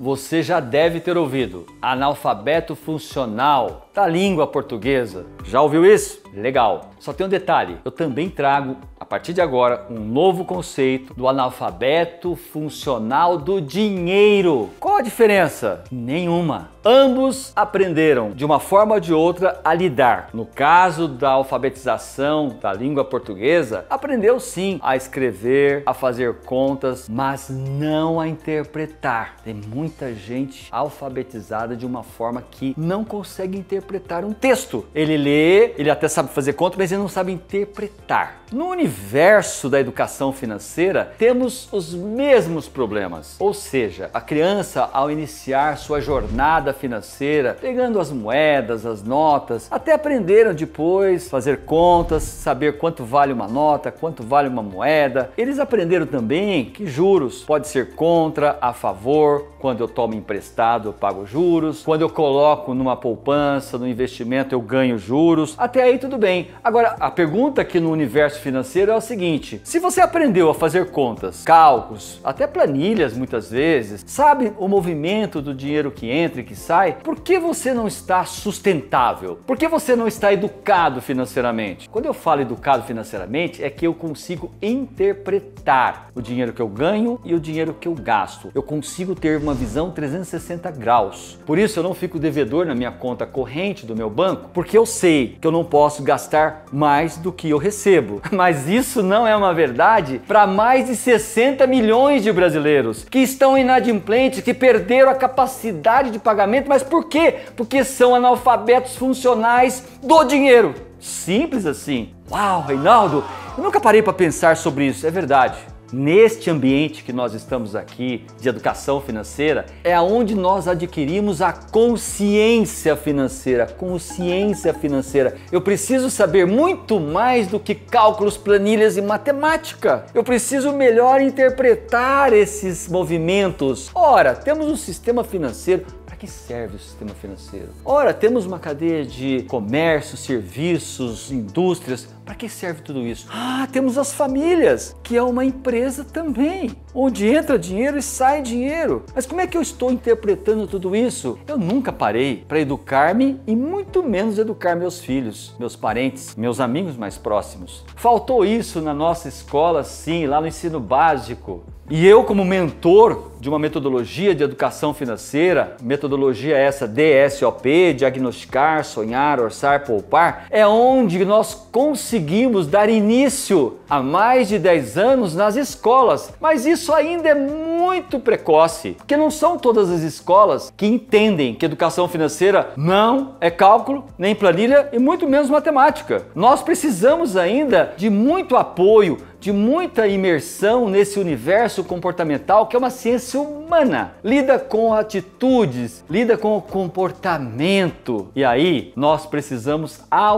você já deve ter ouvido analfabeto funcional da língua portuguesa. Já ouviu isso? Legal. Só tem um detalhe, eu também trago, a partir de agora, um novo conceito do analfabeto funcional do dinheiro. Qual a diferença? Nenhuma. Ambos aprenderam, de uma forma ou de outra, a lidar. No caso da alfabetização da língua portuguesa, aprendeu sim a escrever, a fazer contas, mas não a interpretar. Tem muita gente alfabetizada de uma forma que não consegue interpretar um texto. Ele lê, ele até sabe fazer conta, mas ele não sabe interpretar. No universo da educação financeira, temos os mesmos problemas. Ou seja, a criança, ao iniciar sua jornada financeira, pegando as moedas, as notas, até aprenderam depois fazer contas, saber quanto vale uma nota, quanto vale uma moeda. Eles aprenderam também que juros pode ser contra, a favor. Quando eu tomo emprestado, eu pago juros. Quando eu coloco numa poupança, no investimento, eu ganho juros. Até aí tudo bem. Agora, a pergunta aqui no universo financeiro é o seguinte: se você aprendeu a fazer contas, cálculos, até planilhas muitas vezes, sabe o movimento do dinheiro que entra e que sai, por que você não está sustentável? Por que você não está educado financeiramente? Quando eu falo educado financeiramente, é que eu consigo interpretar o dinheiro que eu ganho e o dinheiro que eu gasto. Eu consigo ter uma visão 360 graus. Por isso eu não fico devedor na minha conta corrente do meu banco, porque eu sei que eu não posso gastar mais do que eu recebo. Mas isso não é uma verdade para mais de 60 milhões de brasileiros que estão inadimplentes, que perderam a capacidade de pagamento. Mas por quê? Porque são analfabetos funcionais do dinheiro. Simples assim. Uau, Reinaldo, eu nunca parei para pensar sobre isso. É verdade. Neste ambiente que nós estamos aqui, de educação financeira, é onde nós adquirimos a consciência financeira. Consciência financeira. Eu preciso saber muito mais do que cálculos, planilhas e matemática. Eu preciso melhor interpretar esses movimentos. Ora, temos um sistema financeiro. Para que serve o sistema financeiro? Ora, temos uma cadeia de comércio, serviços, indústrias. Para que serve tudo isso? Ah, temos as famílias, que é uma empresa também, onde entra dinheiro e sai dinheiro. Mas como é que eu estou interpretando tudo isso? Eu nunca parei para educar-me e muito menos educar meus filhos, meus parentes, meus amigos mais próximos. Faltou isso na nossa escola, sim, lá no ensino básico. E eu, como mentor de uma metodologia de educação financeira, metodologia essa DSOP, diagnosticar, sonhar, orçar, poupar, é onde nós conseguimos dar início há mais de 10 anos nas escolas. Mas isso ainda é muito precoce, porque não são todas as escolas que entendem que educação financeira não é cálculo, nem planilha e muito menos matemática. Nós precisamos ainda de muito apoio, de muita imersão nesse universo comportamental que é uma ciência humana. Lida com atitudes, lida com o comportamento. E aí nós precisamos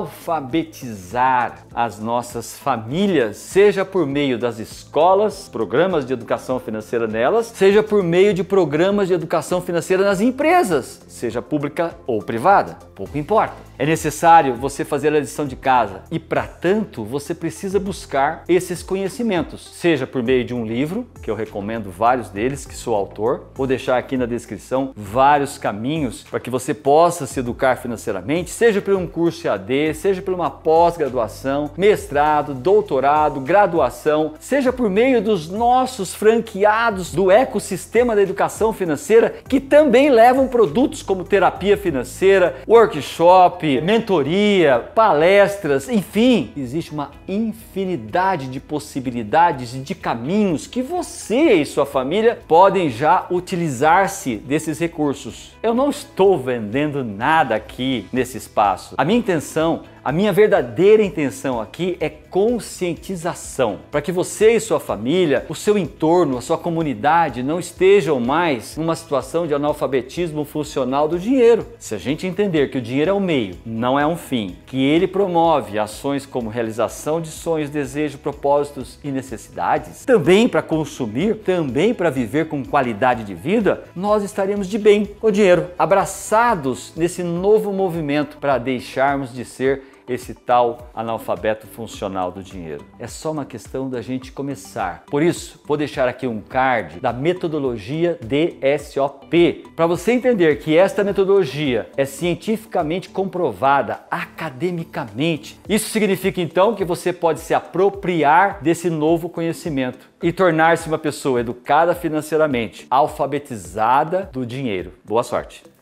alfabetizar as nossas famílias, seja por meio das escolas, programas de educação financeira nelas, seja por meio de programas de educação financeira nas empresas, seja pública ou privada, pouco importa. É necessário você fazer a lição de casa e, para tanto, você precisa buscar esses conhecimentos, seja por meio de um livro, que eu recomendo vários deles, que sou autor. Vou deixar aqui na descrição vários caminhos para que você possa se educar financeiramente, seja por um curso EAD, seja por uma pós-graduação, mestrado, doutorado, graduação, seja por meio dos nossos franqueados do ecossistema da educação financeira, que também levam produtos como terapia financeira, workshop, mentoria, palestras, enfim, existe uma infinidade de possibilidades e de caminhos que você e sua família podem já utilizar-se desses recursos. Eu não estou vendendo nada aqui nesse espaço. A minha intenção, a minha verdadeira intenção aqui é conscientização, para que você e sua família, o seu entorno, a sua comunidade não estejam mais numa situação de analfabetismo funcional do dinheiro. Se a gente entender que o dinheiro é um meio, não é um fim, que ele promove ações como realização de sonhos, desejos, propósitos e necessidades, também para consumir, também para viver com qualidade de vida, nós estaremos de bem com o dinheiro, abraçados nesse novo movimento para deixarmos de ser esse tal analfabeto funcional do dinheiro. É só uma questão da gente começar. Por isso, vou deixar aqui um card da metodologia DSOP, para você entender que esta metodologia é cientificamente comprovada academicamente. Isso significa então que você pode se apropriar desse novo conhecimento e tornar-se uma pessoa educada financeiramente, alfabetizada do dinheiro. Boa sorte!